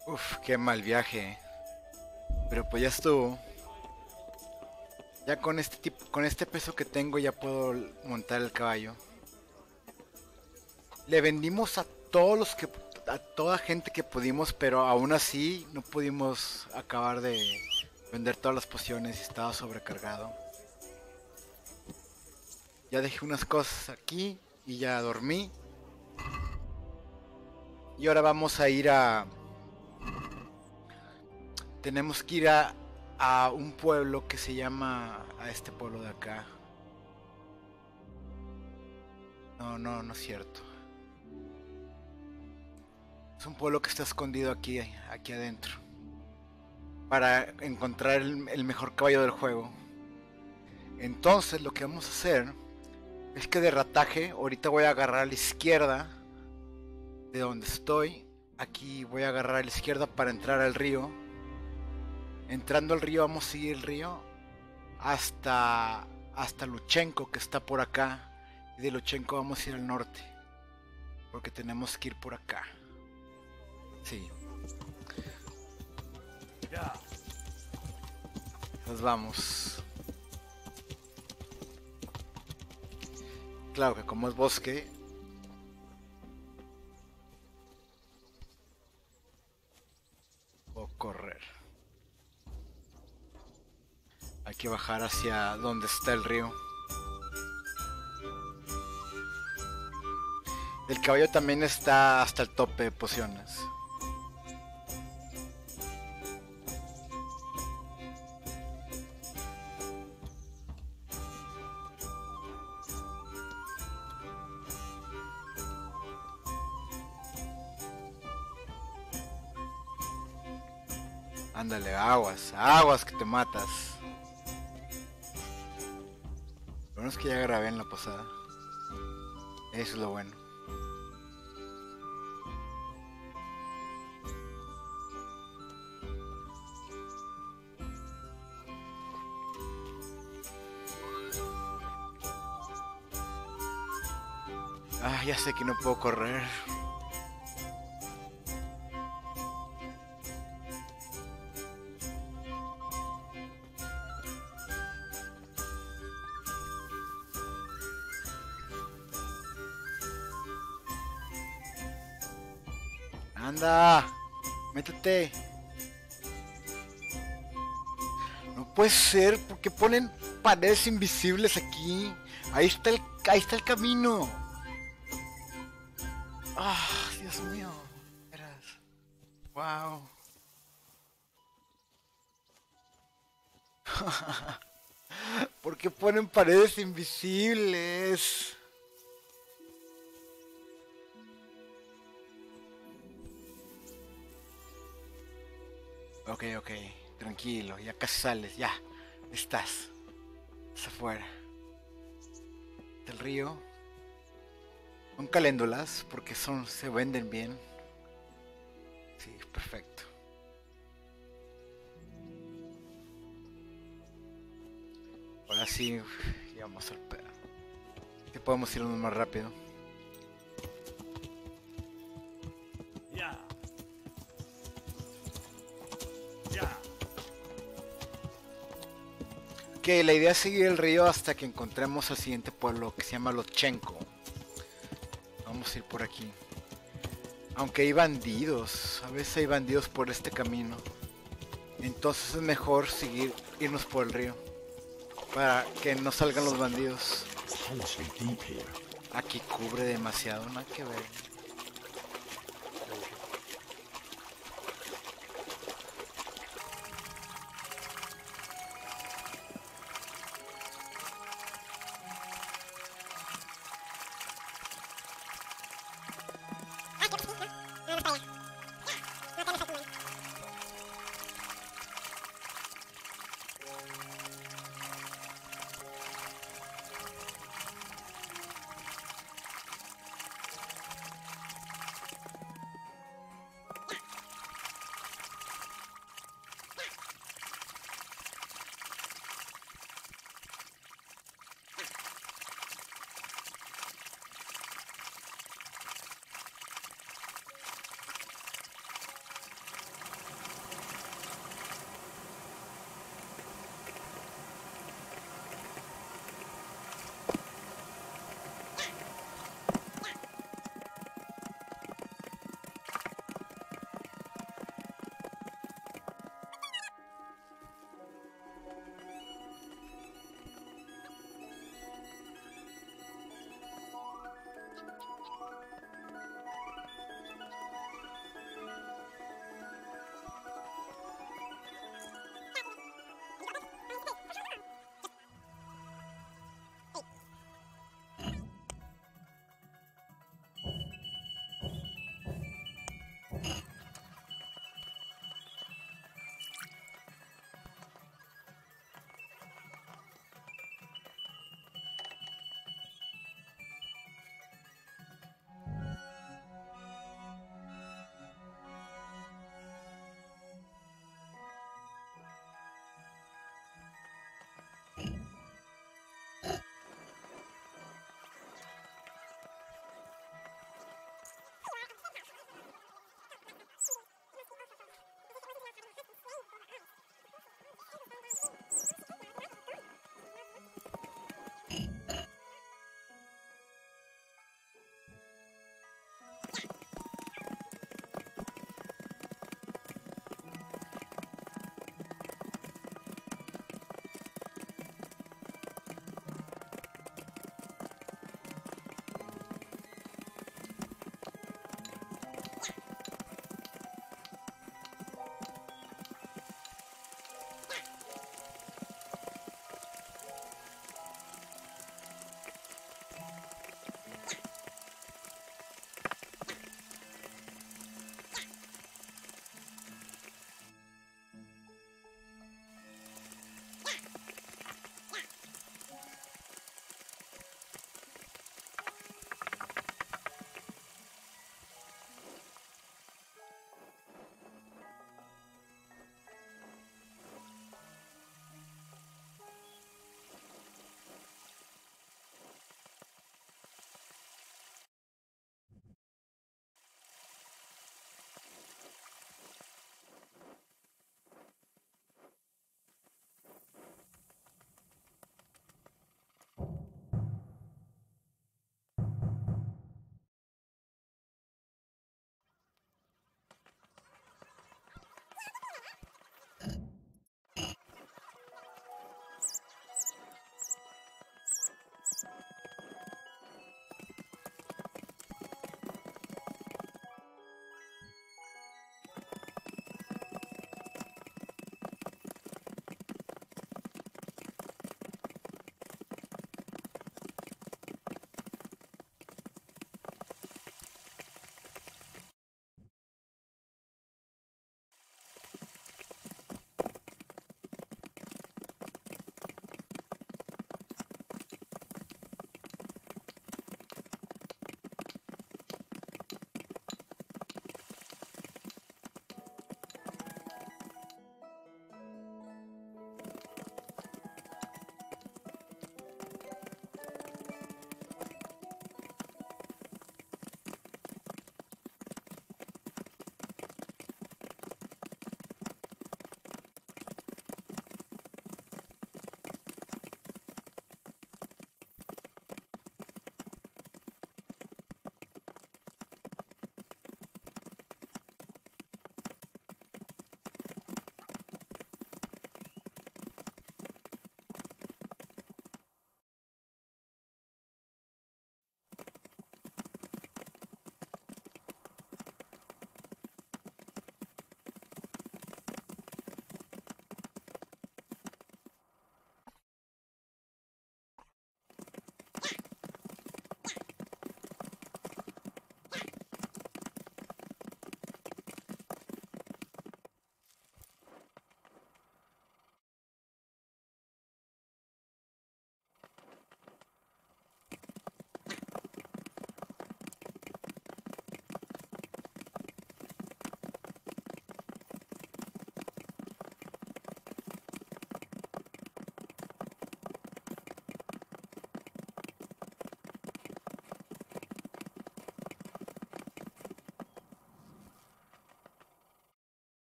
Uf, qué mal viaje. Pero pues ya estuvo. Ya con este tipo, con este peso que tengo ya puedo montar el caballo. Le vendimos a todos los que a toda gente que pudimos, pero aún así no pudimos acabar de vender todas las pociones y estaba sobrecargado. Ya dejé unas cosas aquí y ya dormí. Y ahora vamos a ir a tenemos que ir a un pueblo que se llama a este pueblo de acá. No, no, no es cierto. Es un pueblo que está escondido aquí adentro. Para encontrar el mejor caballo del juego. Entonces lo que vamos a hacer es que de rataje, ahorita voy a agarrar a la izquierda de donde estoy. Aquí voy a agarrar a la izquierda para entrar al río. Entrando al río vamos a seguir el río hasta Luchenko que está por acá. Y de Luchenko vamos a ir al norte. Porque tenemos que ir por acá. Sí, nos vamos. Claro que como es bosque, o correr. Hay que bajar hacia donde está el río. El caballo también está hasta el tope de pociones. Ándale, aguas, aguas que te matas. Lo bueno es que ya grabé en la posada. Eso es lo bueno. Ah, ya sé que no puedo correr. Anda, métete. No puede ser, porque ponen paredes invisibles aquí. Ahí está el camino. Ah, Dios mío. Eras. Wow. ¿Por qué ponen paredes invisibles? Ok, ok, tranquilo, ya casi sales, ya. Estás. Estás afuera. Del río. Son caléndulas porque se venden bien. Sí, perfecto. Ahora sí, ya vamos al pedo. Que podemos irnos más rápido. Que la idea es seguir el río hasta que encontremos al siguiente pueblo que se llama Lochenko. Vamos a ir por aquí. Aunque hay bandidos, a veces hay bandidos por este camino. Entonces es mejor irnos por el río. Para que no salgan los bandidos. Aquí cubre demasiado, nada que ver.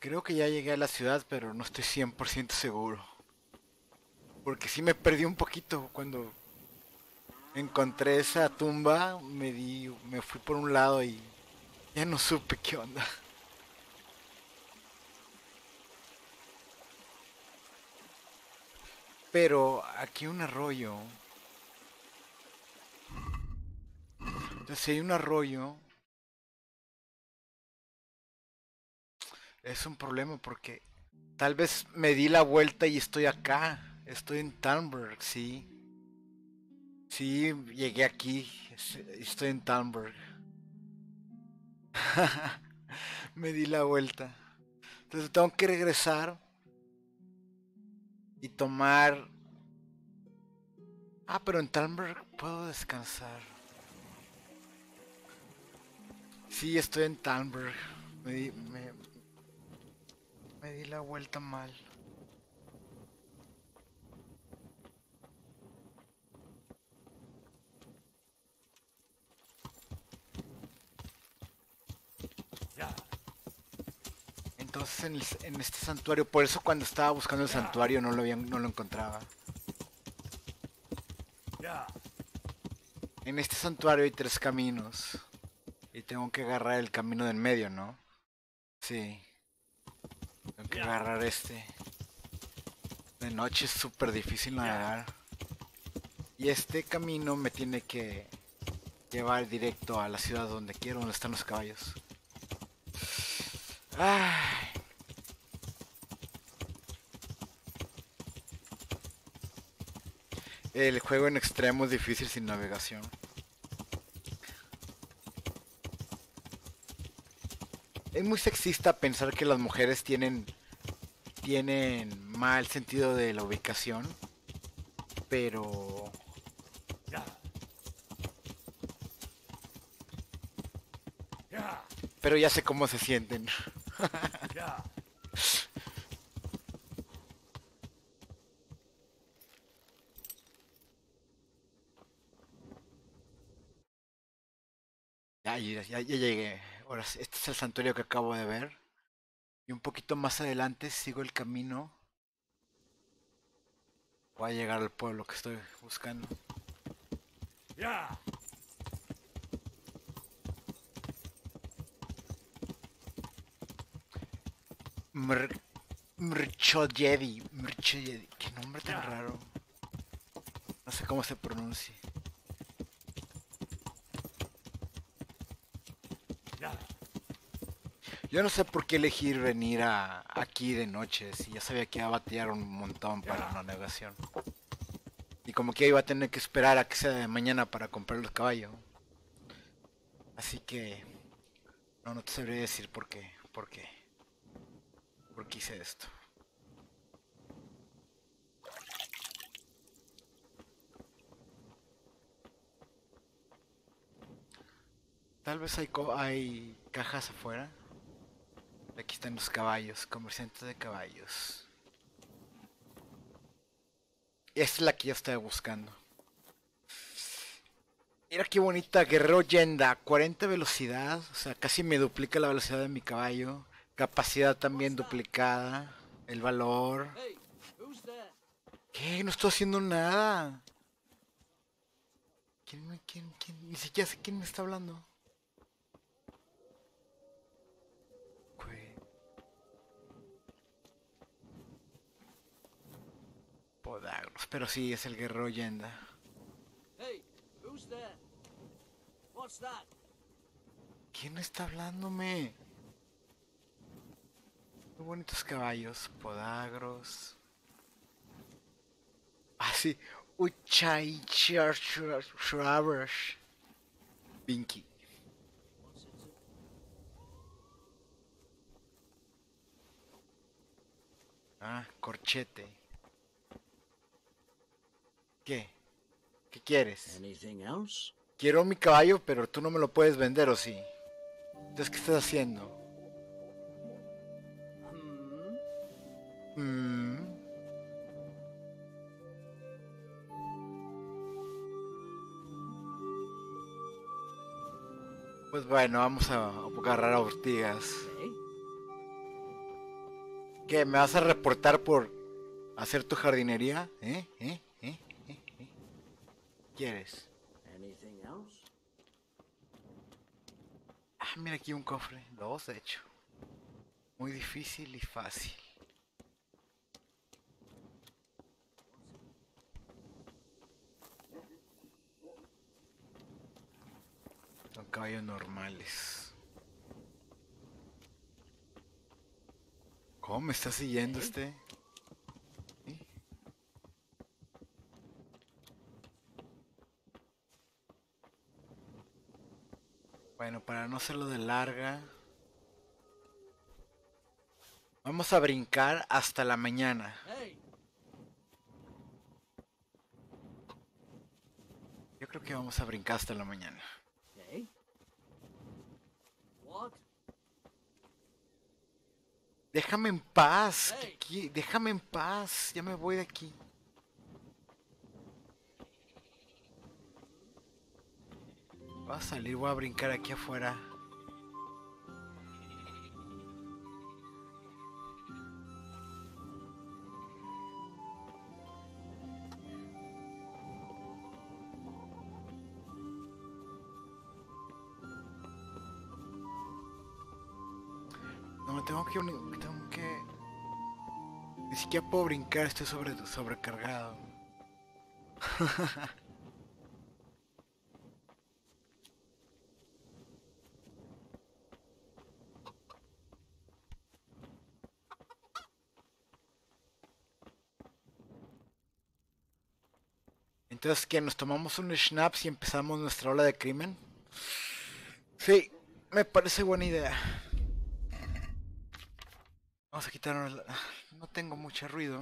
Creo que ya llegué a la ciudad, pero no estoy 100% seguro. Porque sí me perdí un poquito cuando encontré esa tumba, me fui por un lado y ya no supe qué onda. Pero aquí hay un arroyo. Entonces si hay un arroyo, es un problema porque tal vez me di la vuelta y estoy acá. Estoy en Talmberg, sí. Sí, llegué aquí. Estoy en Talmberg. Me di la vuelta. Entonces tengo que regresar y tomar... Ah, pero en Talmberg puedo descansar. Sí, estoy en Talmberg. Me di, me, me di la vuelta mal. Entonces en este santuario, por eso cuando estaba buscando el santuario no lo encontraba. En este santuario hay 3 caminos. Y tengo que agarrar el camino del medio, ¿no? Sí, tengo que agarrar este. De noche es súper difícil navegar. Y este camino me tiene que llevar directo a la ciudad donde quiero, donde están los caballos. Ay, el juego en extremo es difícil sin navegación. Es muy sexista pensar que las mujeres tienen mal sentido de la ubicación, pero pero ya sé cómo se sienten. Ya llegué. Ahora sí, este es el santuario que acabo de ver. Y un poquito más adelante sigo el camino. Voy a llegar al pueblo que estoy buscando. Mr. Mrchodjedi. Qué nombre tan raro. No sé cómo se pronuncia. Yo no sé por qué elegir venir aquí de noche, si ya sabía que iba a batallar un montón para una navegación. Y como que iba a tener que esperar a que sea de mañana para comprar los caballos. Así que no te sabría decir por qué hice esto. Tal vez hay cajas afuera. Aquí están los caballos, comerciantes de caballos. Esta es la que yo estaba buscando. Mira qué bonita, Guerrero Yenda, 40 velocidad, o sea, casi me duplica la velocidad de mi caballo. Capacidad también duplicada. El valor. ¿Qué? No estoy haciendo nada. ¿Quién? Ni siquiera sé quién me está hablando. Podagros, pero sí, es el Guerrero Yenda. ¿Quién está hablándome? Muy bonitos caballos, podagros. Ah, sí. Uchai Shrabrash. Pinky. Ah, corchete. ¿Qué? ¿Qué quieres? Quiero mi caballo, pero tú no me lo puedes vender, ¿o sí? Entonces, ¿qué estás haciendo? Mm, pues bueno, vamos a agarrar a ortigas. ¿Qué? ¿Me vas a reportar por hacer tu jardinería? ¿Quieres? Anything else? Ah, mira aquí un cofre. Dos, de hecho. Muy difícil y fácil. Son caballos normales. ¿Cómo me está siguiendo este? ¿Sí? Bueno, para no hacerlo de larga, vamos a brincar hasta la mañana. Hey! Yo creo que vamos a brincar hasta la mañana. Okay. What? Déjame en paz. Hey. Déjame en paz. Ya me voy de aquí. Voy a salir, voy a brincar aquí afuera. No, tengo que... Ni siquiera puedo brincar, estoy sobrecargado. Entonces, ¿qué? ¿Nos tomamos un schnapps y empezamos nuestra ola de crimen? Sí, me parece buena idea. Vamos a quitarnos la... No tengo mucho ruido.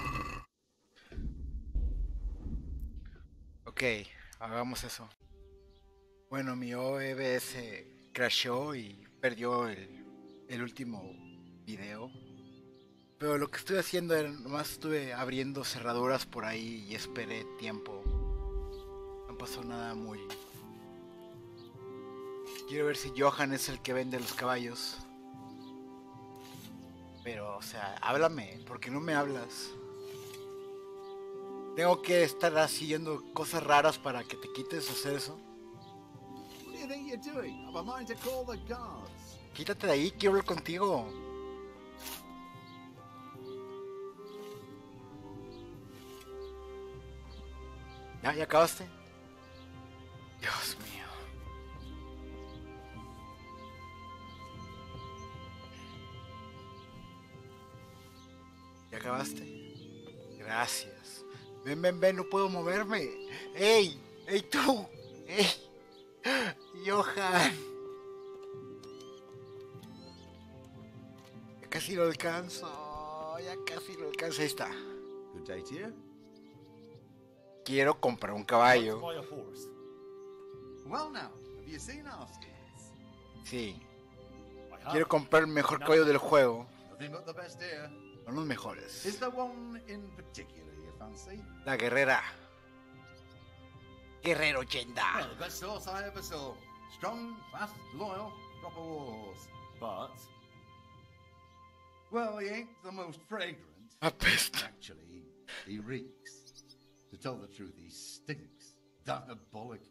Ok, hagamos eso. Bueno, mi OBS crashó y perdió el último video. Pero lo que estoy haciendo era, nomás estuve abriendo cerraduras por ahí y esperé tiempo. No pasó nada muy... Quiero ver si Johan es el que vende los caballos. Pero, o sea, háblame, ¿por qué no me hablas? Tengo que estar haciendo cosas raras para que te quites hacer eso. What do you think you're doing? I've a mind to call the guards. Quítate de ahí, quiero hablar contigo. ¿Ya acabaste? Dios mío. ¿Ya acabaste? Gracias. Ven, no puedo moverme. ¡Ey! ¡Ey tú! ¡Ey! ¡Johan! Ya casi lo alcanzo. Ya casi lo alcanzo. Ahí está. Good day to you. Quiero comprar un caballo. Buy a horse. Well now, have you seen our skins? Sí. I have. Quiero comprar el mejor caballo del juego. Nothing but the best here. Son los mejores. Is there one in particular you fancy? La guerrera. Guerrero Well, Yenda. the best horse I ever saw. Strong, fast, loyal, proper war horse. But Well, he ain't the most fragrant. Apesta. Actually, he reeks. To tell the truth, he stinks diabolically.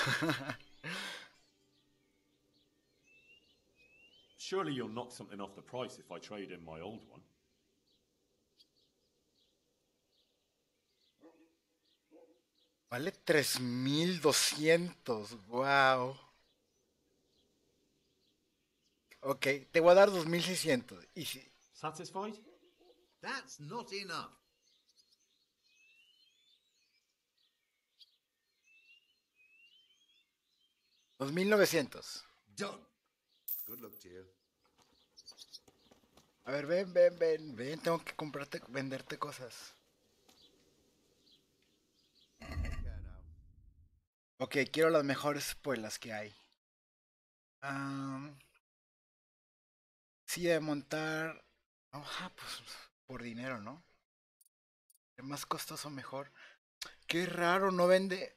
surely you'll knock something off the price if I trade in my old one. Vale 3200. Wow. Ok, te voy a dar 2600. Y si... Satisfied? That's not enough. $2900. Done. Good luck to you. A ver, ven. Tengo que comprarte, venderte cosas. Yeah, now. Ok, quiero las mejores espuelas que hay. Sí, de montar. Ajá, pues por dinero, ¿no? El más costoso, mejor. Qué raro, no vende.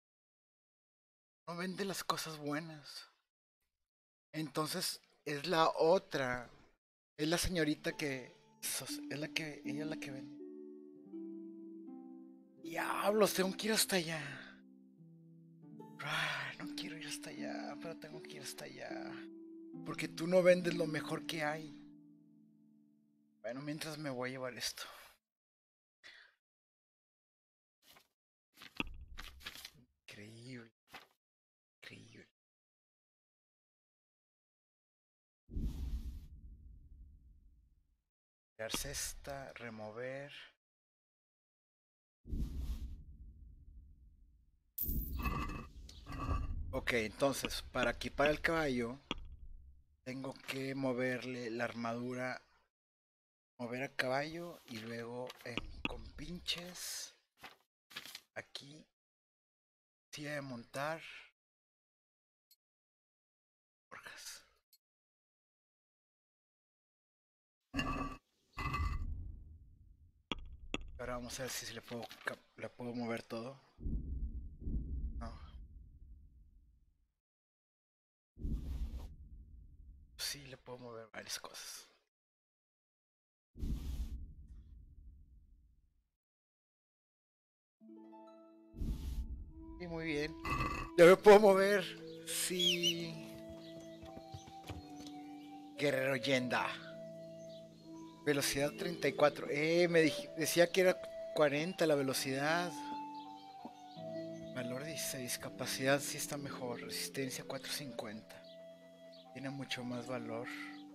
No vende las cosas buenas. Entonces, es la otra. Es la señorita que Ella es la que vende. Diablos, tengo que ir hasta allá. No quiero ir hasta allá, pero tengo que ir hasta allá. Porque tú no vendes lo mejor que hay. Bueno, mientras me voy a llevar esto. Increíble. Increíble. Darse esta, remover. Ok, entonces, para equipar el caballo, tengo que moverle la armadura. Mover a caballo y luego con pinches. Aquí. Silla de montar. Forjas. Ahora vamos a ver si le puedo mover todo. No. Sí, le puedo mover varias cosas. Sí, muy bien. Ya me puedo mover. Sí. Guerrero Yenda. Velocidad 34. Decía que era 40 la velocidad. Valor 16. Capacidad sí está mejor. Resistencia 450. Tiene mucho más valor.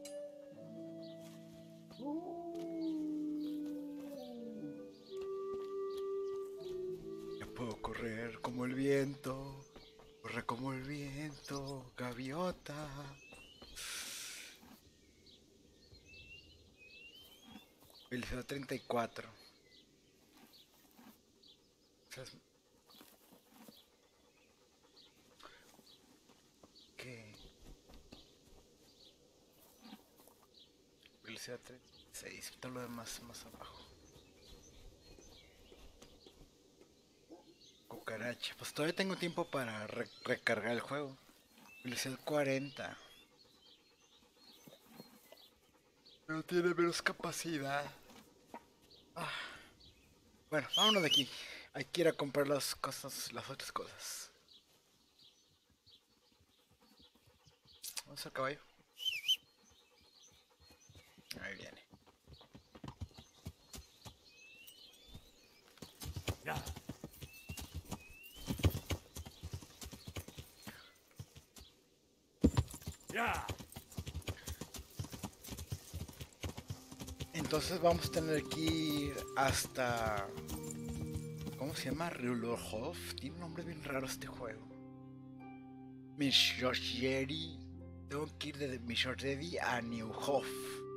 Ya puedo correr como el viento. Corre como el viento. Gaviota. Velocidad 34. ¿Qué? Velocidad 36. Todo lo demás más abajo. Cucaracha. Pues todavía tengo tiempo para recargar el juego. Velocidad 40. Pero tiene menos capacidad. Bueno, vámonos de aquí. Hay que ir a comprar las otras cosas. Vamos al caballo. Ahí viene. Ya. Ya. Entonces vamos a tener que ir hasta... ¿Cómo se llama? Rulorhof. Tiene un nombre bien raro este juego. Mishyosheri. Tengo que ir de Mishyosheri a Neuhof.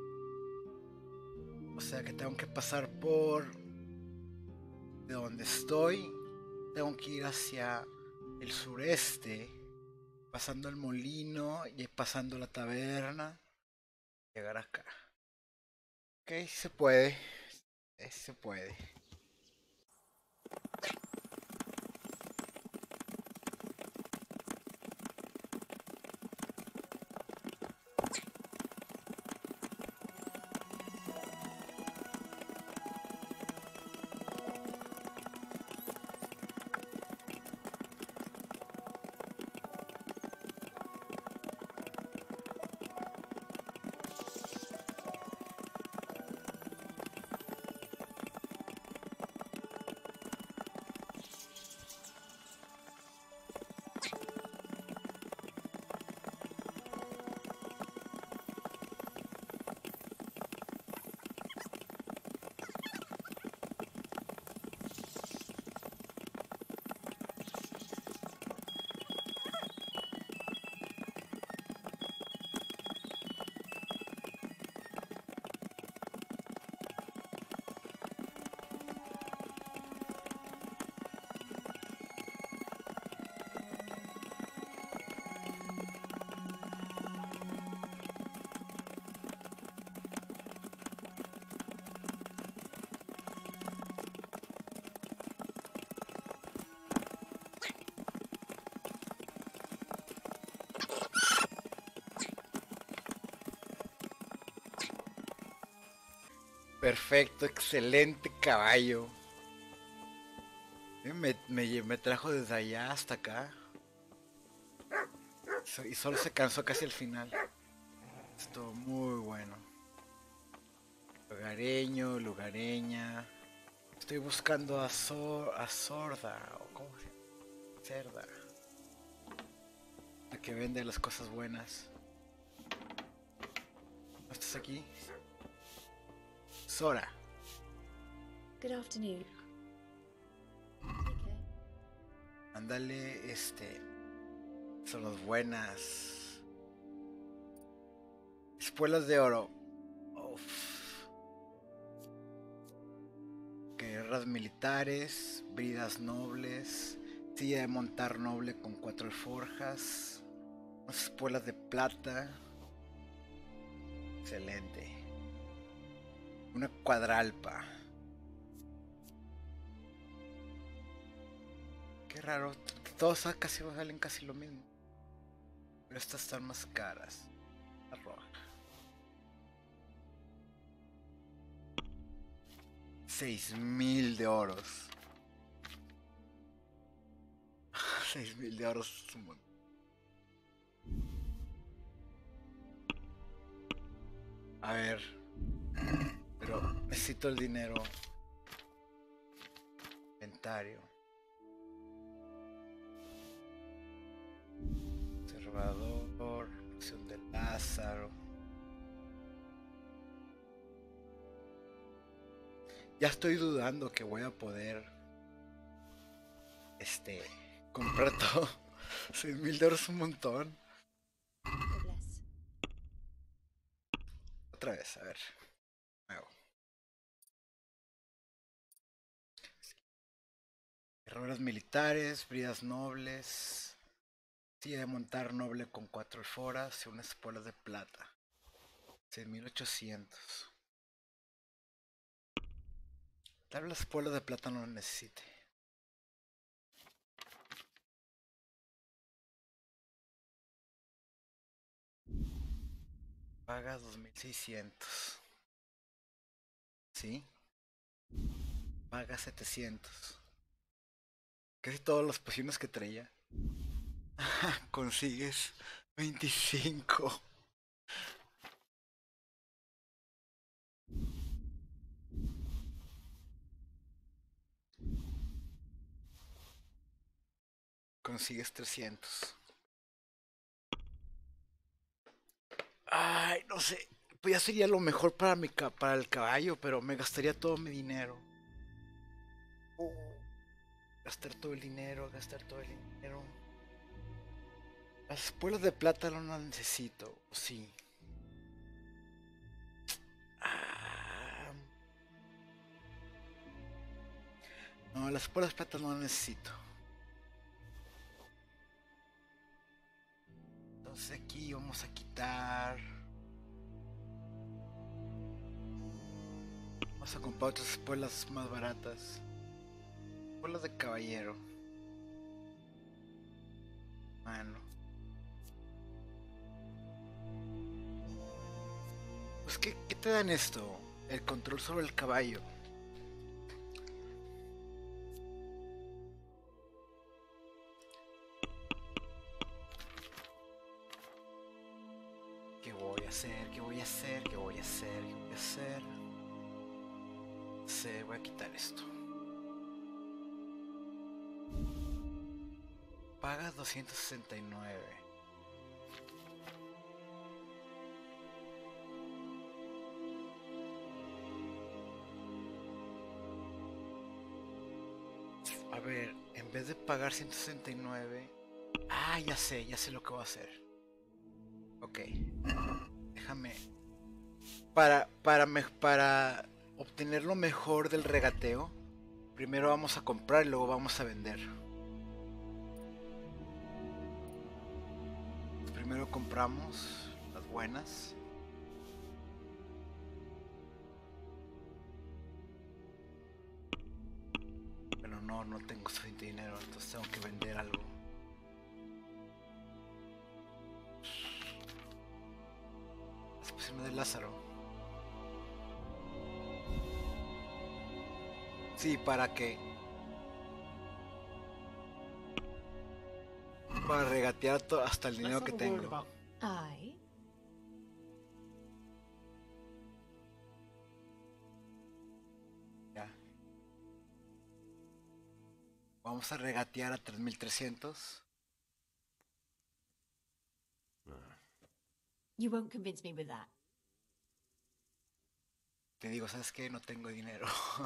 O sea que tengo que pasar por... De donde estoy. Tengo que ir hacia el sureste. Pasando el molino y pasando la taberna. Llegar acá. Ok, se puede. Se puede. Perfecto, excelente caballo. Me trajo desde allá hasta acá. Y solo se cansó casi al final. Estuvo muy bueno. Lugareño, lugareña. Estoy buscando a Sorda. ¿O cómo se llama? Cerda. La que vende las cosas buenas. ¿No estás aquí? Sora. Good afternoon. Okay. Ándale, son las buenas. Espuelas de oro. Uf. Guerras militares, bridas nobles, silla de montar noble con 4 alforjas, unas espuelas de plata. Excelente. Una cuadralpa. Qué raro. Todas casi valen casi lo mismo. Pero estas están más caras. La roja. 6,000 de oros. 6,000 de oros es un montón. A ver. Pero necesito el dinero. Inventario. Observador. Acción de Lázaro. Ya estoy dudando que voy a poder comprar todo. 6,000 de euros es un montón. God bless. Otra vez, a ver. Nuevo. Errores militares, bridas nobles. Silla de montar noble con 4 alforas y unas espuelas de plata. 6,800. Tal vez las espuelas de plata no lo necesite. Paga 2,600. ¿Sí? Paga 700. Casi todas las pociones que traía. Consigues 25. Consigues 300. Ay, no sé. Pues ya sería lo mejor para el caballo, pero me gastaría todo mi dinero. Gastar todo el dinero, gastar todo el dinero. Las espuelas de plata no las necesito, sí. Ah, no, las espuelas de plata no las necesito. Entonces aquí vamos a quitar. Vamos a comprar otras espuelas más baratas. Espuelas de caballero. Mano. Pues ¿qué te dan esto? El control sobre el caballo. ¿Qué voy a hacer? ¿Qué voy a hacer? ¿Qué voy a hacer? ¿Qué voy a hacer? Sí, voy a quitar esto. Pagas 269. A ver, en vez de pagar 169. Ah, ya sé lo que voy a hacer. Ok. Déjame. Para obtener lo mejor del regateo, primero vamos a comprar y luego vamos a vender. Primero compramos las buenas. Pero no tengo suficiente dinero, entonces tengo que vender algo. Las pociones de Lázaro. Sí, ¿para qué? Para regatear hasta el Let's dinero have que a word tengo. about. Aye. Ya. Vamos a regatear a 3300. You won't convince me with that. Te digo, ¿sabes qué? No tengo dinero.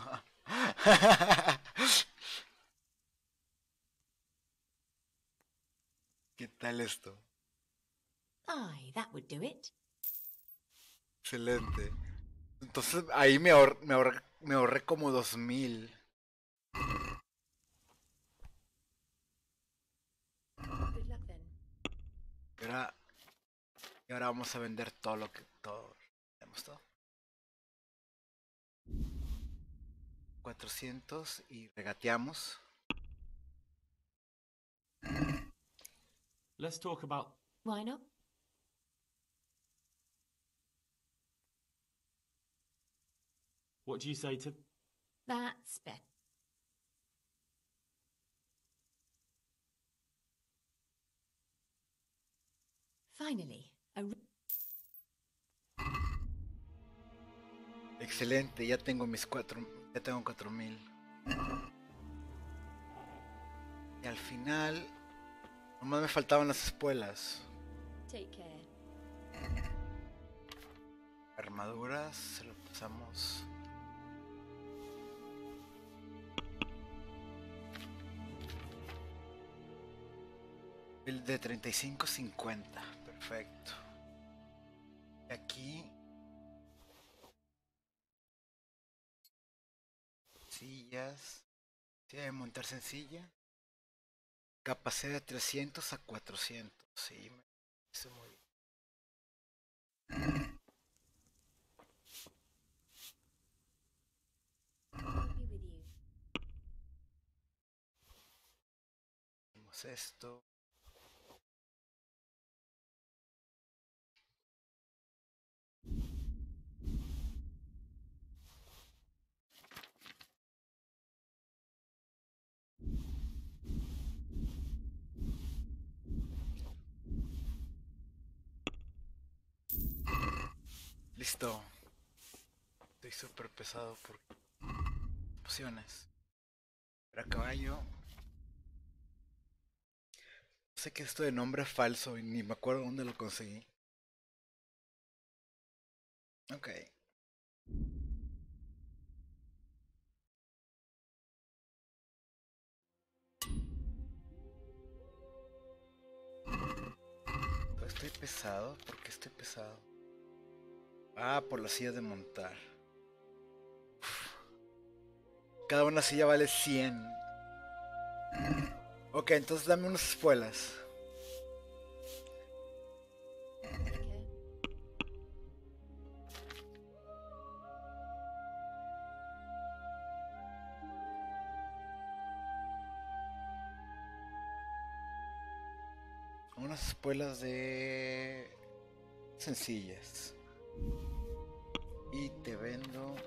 ¿Qué tal esto? Aye, that would do it. Excelente. Entonces ahí me ahorré como 2000. Good luck then. Y ahora vamos a vender todo lo que... Todo. ¿Tenemos todo? 400 y regateamos. Let's talk about. Why not? What do you say to? That's better. Finally, Excelente, ya tengo mis 4000. Y al final, nomás me faltaban las espuelas. Take care. Armaduras, se lo pasamos. El de 35-50, perfecto. Y aquí sillas. Sí, de montar sencilla. Capacidad de 300 a 400. Sí, me parece muy bien. I'll be with you. Hacemos esto. Listo. Estoy súper pesado por pociones. Pero a caballo. No sé qué es esto de nombre falso y ni me acuerdo dónde lo conseguí. Ok. Estoy pesado. ¿Por qué estoy pesado? Ah, por la silla de montar. Cada una silla vale 100. Ok, entonces dame unas espuelas. Take care. Unas espuelas de... sencillas. Y te vendo...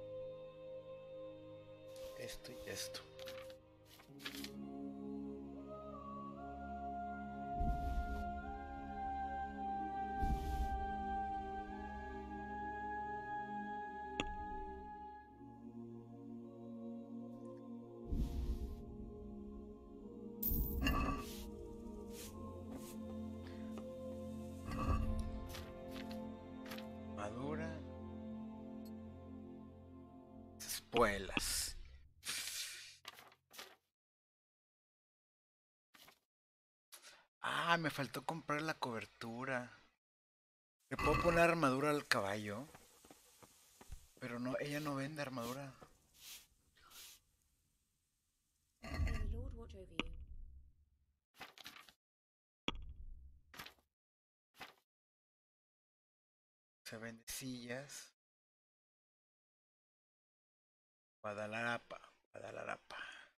esto y esto. Madura. Espuelas. Ah, me faltó comprar la cobertura. Le puedo poner armadura al caballo. Pero no, ella no vende armadura. May the Lord watch over you. Se vende sillas. Guadalajara. Guadalajara.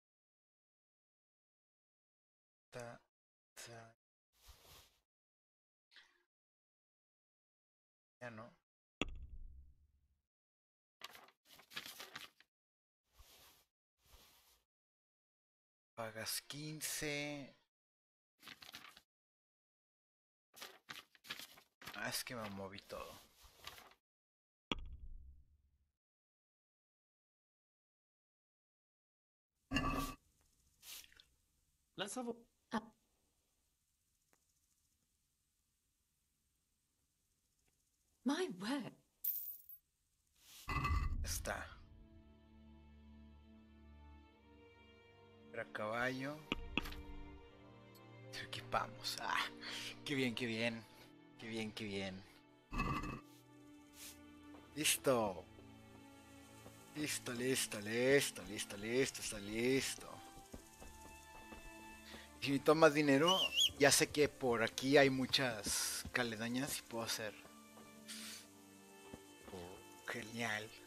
Ya no. Pagas 15. Ah, es que me moví todo. Let's have a. My word. Está. Para caballo. Lo equipamos. Ah, qué bien, qué bien. Qué bien, qué bien. Listo. Listo, listo, listo, listo, listo, está listo. Si necesito más dinero, ya sé que por aquí hay muchas caledañas y puedo hacer. Oh, genial.